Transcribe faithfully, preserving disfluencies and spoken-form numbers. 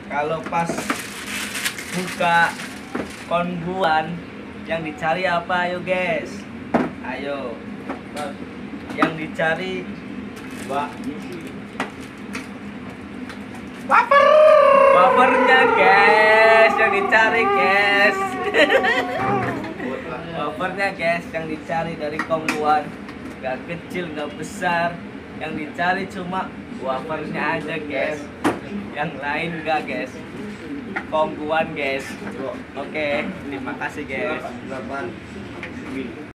Kalau pas buka konbuan yang dicari apa, ayo guys? Ayo. Yang dicari Mbak. wafer. Wafernya guys, yang dicari guys. Wafernya guys, yang dicari dari konbuan. Gak kecil, gak besar. Yang dicari cuma wafernya aja guys. Yang lain enggak guys. Konbuan guys. Oke, terima kasih guys. delapan